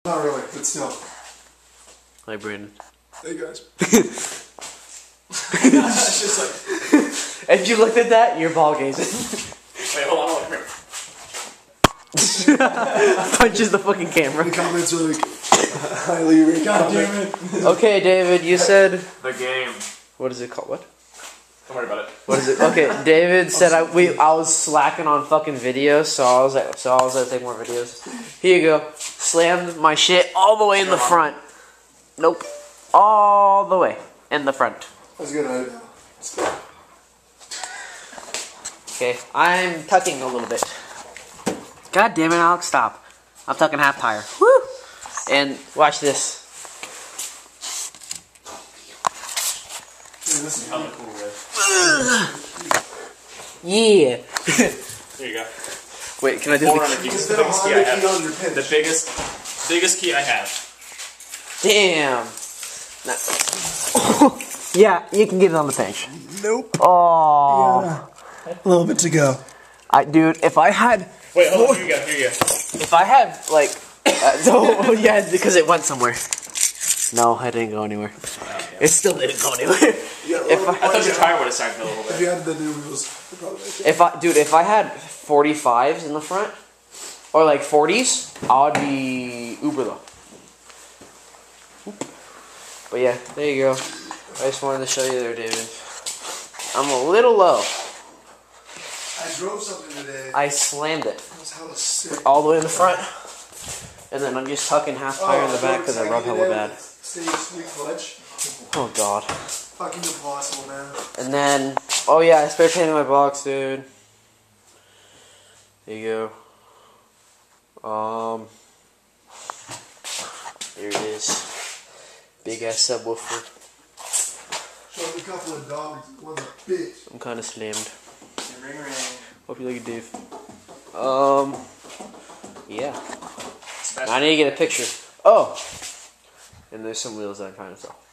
Not really, but still. Hi, Brandon. Hey, guys. It's just like... If you looked at that, you're ball gazing. Wait, hold on, come here. Punches the fucking camera. The comments are like, highly rated. God damn it. Okay, David, you said... The game. What is it called? What? Don't worry about it. What is it? Okay, David said I was slacking on fucking videos, so I was like, take more videos. Here you go. Slammed my shit all the way in the front. Nope. All the way in the front. That's a good idea. Okay, I'm tucking a little bit. God damn it, Alex, stop. I'm tucking half tire. Woo! And watch this. Yeah, this is Hella cool, guys. Yeah. There you go. Wait, can I do Hold on, the... the biggest Instead key of I Honda key on have. your pinch. The biggest key I have. Damn. Yeah, you can get it on the pinch. Nope. Oh. Yeah. A little bit to go. Dude, if I had... Wait, hold on, here you go, here you go. If I had, like... yeah, because it went somewhere. No, I didn't go anywhere. It still didn't go anywhere. Yeah, I thought your tire would have sagged a little if bit. you had the new wheels, you'd probably make it. Dude, if I had 45s in the front, or like 40s, I would be uber though. But yeah, there you go. I just wanted to show you there, David. I'm a little low. I drove something today. I slammed it That was hella sick. all the way in the front, and then I'm just tucking half tire in the back because I rub hella bad. Stay sweet clutch. Oh god. Fucking impossible, man. And then, oh yeah, I spray painted my box, dude. There you go. There it is. Big ass subwoofer. Showed me a couple of dogs. One's a bitch. I'm kind of slammed. Ring, ring. Hope you like it, Dave. Yeah. I need to get a picture. Oh! And there's some wheels that I'm trying to sell.